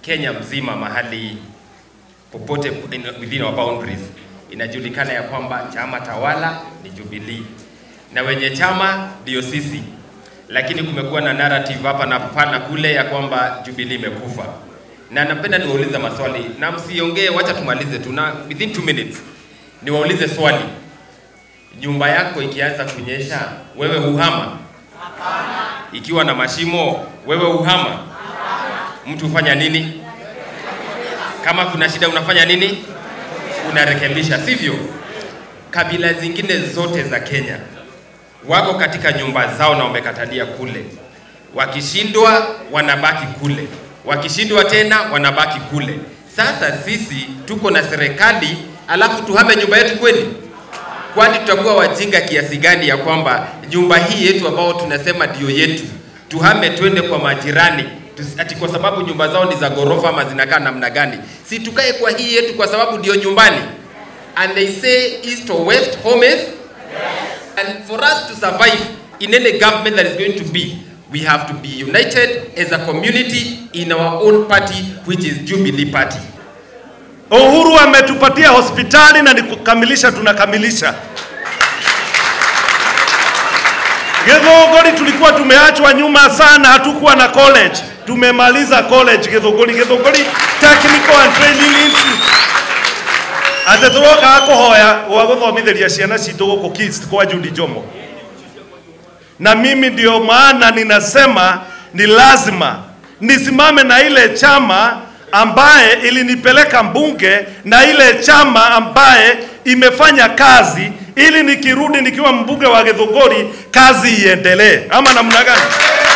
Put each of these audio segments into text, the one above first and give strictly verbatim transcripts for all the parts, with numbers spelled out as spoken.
Kenya mzima mahali popote within our boundaries inajulikana ya kwamba chama tawala ni Jubilee na wenye chama ndio sisi, lakini kumekuwa na narrative hapa na pana kule ya kwamba Jubilee imekufa. Na napenda niwaulize maswali na msiongee, wacha tumalize tu na within two minutes. Niwaulize swali. Nyumba yako ikianza kunyesha, wewe uhama? Hapana. Ikiwa na mashimo, wewe uhama? Hapana. Mtu ufanya nini? Kama kuna shida unafanya nini? Unarekebisha, sivyo? Kabila zingine zote za Kenya wako katika nyumba zao na wamekatalia kule. Wakishindwa wanabaki kule. Wakishindwa tena wanabaki kule. Sasa sisi tuko na serikali alafu tuhame nyumba yetu kweli? Kwani tutakuwa wajinga kiasi gani ya kwamba nyumba hii yetu ambao tunasema ndio yetu tuhame twende kwa majirani ati kwa sababu nyumba zao ni za gorofa ama zinakaa namna gani? Si tukae kwa hii yetu kwa sababu ndio nyumbani. And they say east or west home is? Yes. And for us to survive in any government that is going to be, we have to be united as a community in our own party, which is Jubilee Party. Uhuru ametupatia hospitali na nikukamilisha tunakamilisha. Githunguri tulikuwa tumeachwa nyuma sana, hatukuwa na college. Tumemaliza college Githunguri, Githunguri Technical and Training Institute. Ataturoka akohoya wa guthomithiria ciana citu guku Kist kwa Judy Jomo. Na mimi ndio maana ninasema ni lazima nisimame na ile chama ambaye ilinipeleka mbunge na ile chama ambaye imefanya kazi ili nikirudi nikiwa mbunge wa Githunguri kazi iendelee. Ama namna gani?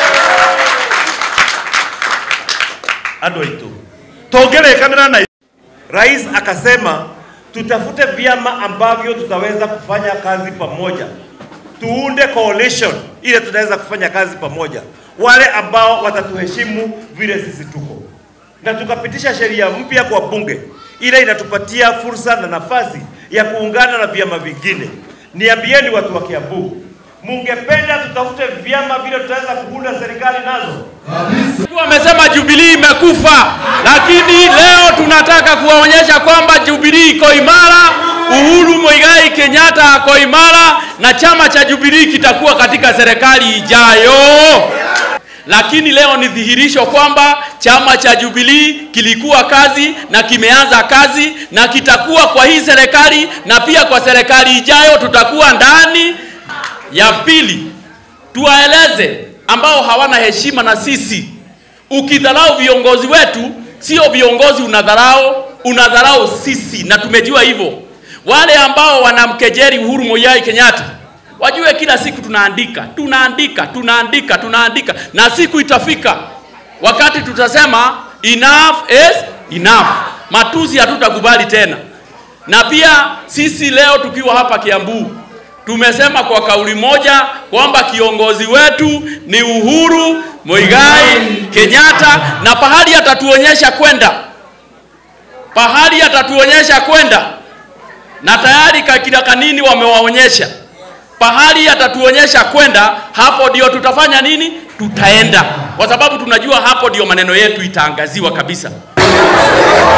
Ado itu. Togele kanena na Rais akasema tutafute vyama ambavyo tutaweza kufanya kazi pamoja. Tuunde coalition ile tutaweza kufanya kazi pamoja. Wale ambao watatuheshimu vile sisi tuko. Na tukapitisha sheria mpya kwa bunge. Ile inatupatia fursa na nafasi ya kuungana na vyama vingine. Niambieni watu wa Kiambu, mungependa tutafute vyama vile tutaweza kuunda serikali nazo? Wamesema Jubilee imekufa, lakini leo tunataka kuwaonyesha kwamba Jubilee iko imara, Uhuru Muigai Kenyatta ako imara na chama cha Jubilee kitakuwa katika serikali ijayo. Lakini leo ni dhihirisho kwamba chama cha Jubilee kilikuwa kazi na kimeanza kazi na kitakuwa kwa hii serikali na pia kwa serikali ijayo tutakuwa ndani. Ya pili, tuwaeleze ambao hawana heshima na sisi. Ukidharau viongozi wetu, sio viongozi unadharau, unadharau sisi na tumejua hivyo. Wale ambao wanamkejeli Uhuru Muigai Kenyatta, wajue kila siku tunaandika, tunaandika, tunaandika, tunaandika na siku itafika wakati tutasema enough is enough. Matusi hatutakubali tena. Na pia sisi leo tukiwa hapa Kiambu tumesema kwa kauli moja kwamba kiongozi wetu ni Uhuru Muigai Kenyatta na pahali atatuonyesha kwenda. Pahali atatuonyesha kwenda. Na tayari kakila kanini wamewaonyesha. Pahali atatuonyesha kwenda, hapo ndio tutafanya nini? Tutaenda. Kwa sababu tunajua hapo ndio maneno yetu itaangaziwa kabisa.